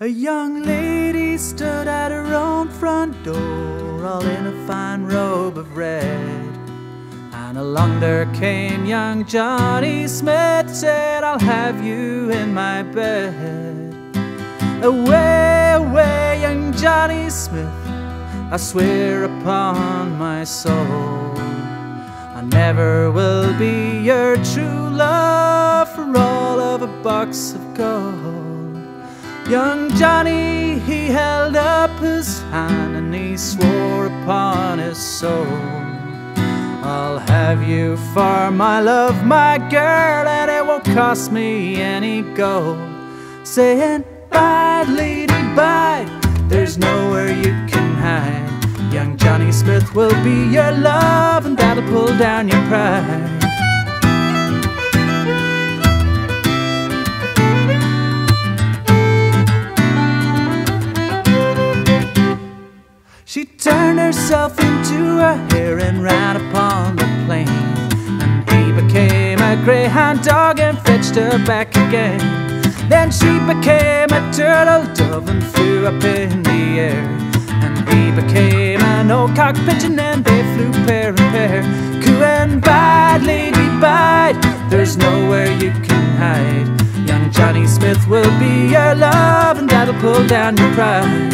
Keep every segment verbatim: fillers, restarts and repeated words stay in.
A young lady stood at her own front door, all in a fine robe of red. And along there came young Johnny Smith, said, "I'll have you in my bed." Away, away, young Johnny Smith, I swear upon my soul, I never will be your true love for all of a box of gold. Young Johnny, he held up his hand and he swore upon his soul, "I'll have you for my love, my girl, and it won't cost me any gold." Saying, "Bide, lady, bide, there's nowhere you can hide. Young Johnny Smith will be your love, and that'll pull down your pride." She turned herself into a hare and ran upon the plain, and he became a greyhound dog and fetched her back again. Then she became a turtle dove and flew up in the air, and he became an old-cock pigeon and they flew pair and pair, cooing, "Bide, lady, bide, there's nowhere you can hide. Young Johnny Smith will be your love, and that'll pull down your pride."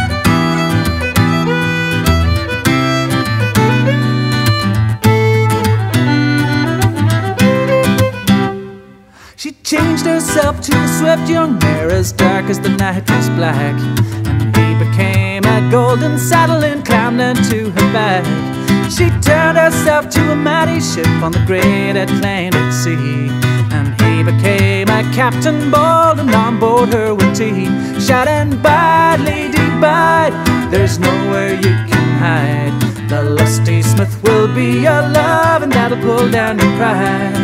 She changed herself to a swift young mare as dark as the night was black, and he became a golden saddle and climbed into her back. She turned herself to a mighty ship on the great Atlantic Sea, and he became a captain bold, and on board her went he, shouting, "Bide, lady, bide, there's nowhere you can hide. The lusty Smith will be your love, and that'll pull down your pride."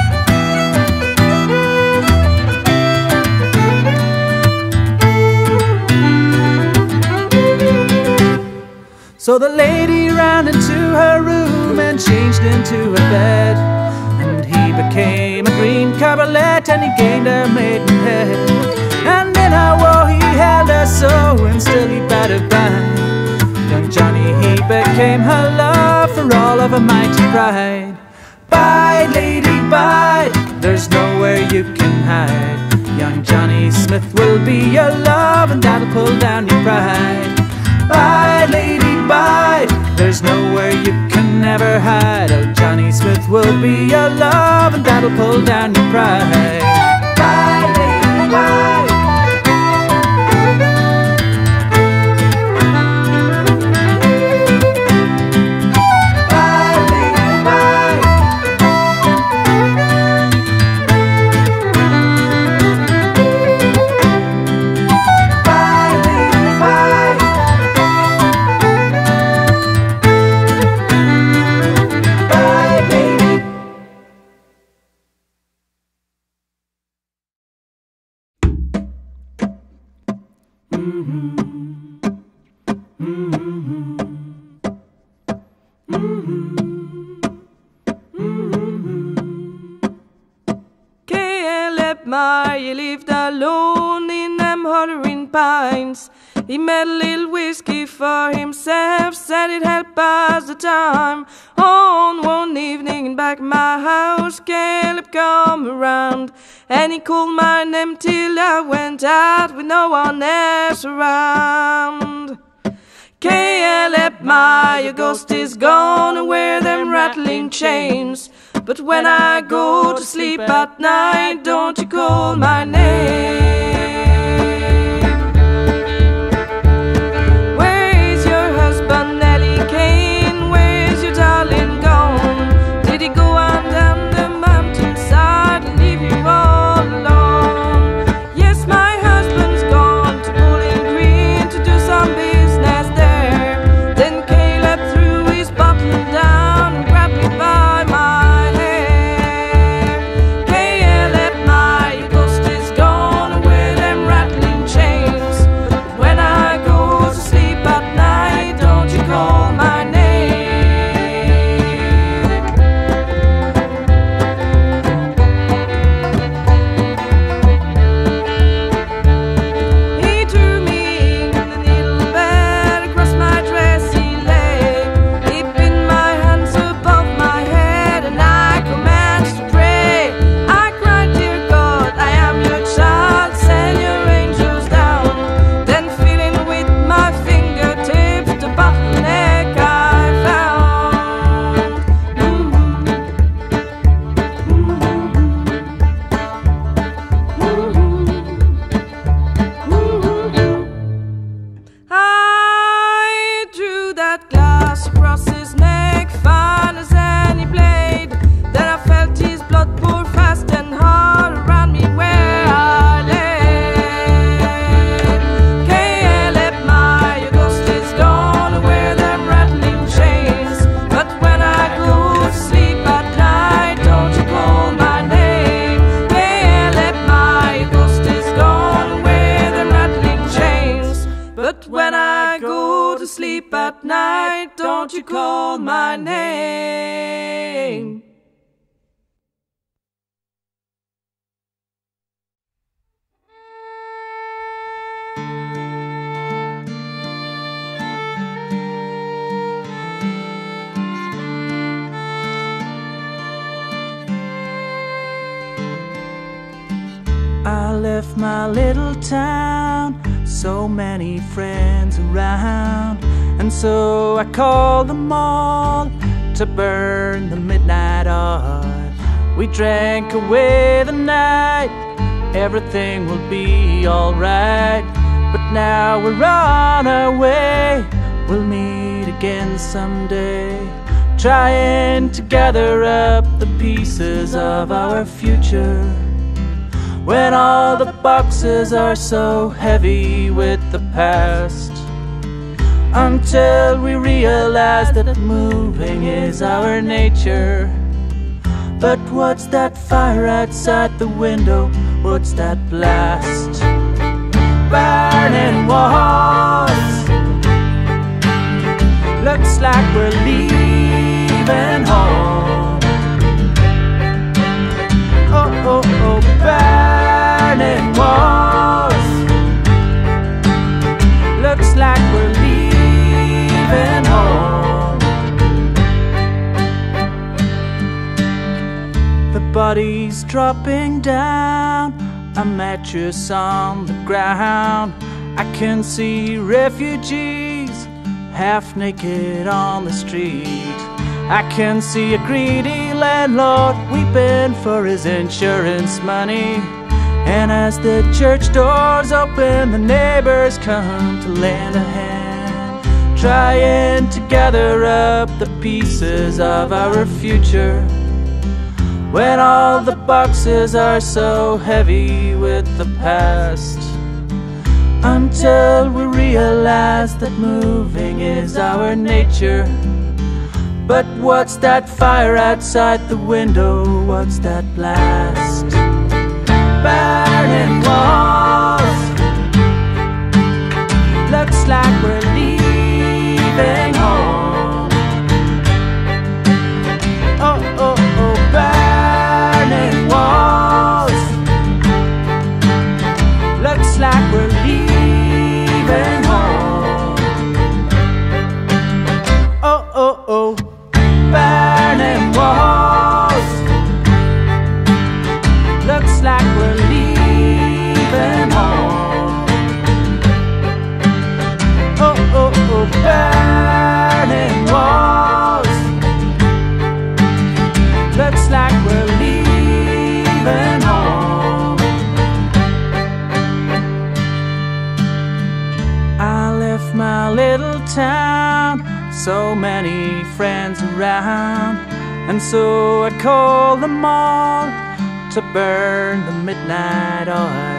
So the lady ran into her room and changed into a bed, and he became a green coverlet and he gained her maidenhead. And in her woe he held her so, and still he bade her bide. Young Johnny, he became her love for all of her mighty pride. "Bide, lady, bide, there's nowhere you can hide. Young Johnny Smith will be your love, and that'll pull down your pride. Bide, lady, bide, there's nowhere you can never hide. Oh, Johnny Smith will be your love, and that'll pull down your pride. Bide, lady, bide. You lived alone in them hollering pines. He made a little whiskey for himself, said it helped pass the time. On one evening in back of my house, Caleb come around, and he called my name till I went out with no one else around. Caleb, my ghost is gone, wear them rattling chains. But when I go to sleep at night, don't you call my name. Where is your husband, Nellie Kane? Where's your darling gone? Did he go on down the mountainside and leave you all alone? Yes, my husband's gone to Bowling Green to do some business there. Then Caleb threw his bottle down and grabbed me by my ghost is gone, where But when I go to sleep at night, don't you call my name. I left my little town, so many friends around, and so I called them all to burn the midnight oil. We drank away the night, everything will be alright. But now we're on our way, we'll meet again someday, trying to gather up the pieces of our future. When all the boxes are so heavy with the past, until we realize that moving is our nature. But what's that fire outside the window? What's that blast? Burning walls. Looks like we're leaving home. Oh, oh, oh, burning walls. Looks like we're leaving home. The body's dropping down, a mattress on the ground. I can see refugees half naked on the street. I can see a greedy landlord weeping for his insurance money. And as the church doors open, the neighbors come to lend a hand, trying to gather up the pieces of our future. When all the boxes are so heavy with the past, until we realize that moving is our nature. But what's that fire outside the window? What's that blast? Burning walls. Looks like we're leaving home. Oh, oh, oh, burning walls. Looks like we're leaving home. Oh, oh, oh, burning walls. Looks like we're leaving home. Oh, oh, oh, burning walls. Looks like we're leaving home. I left my little town, so many friends around, and so I called them all to burn the midnight oil.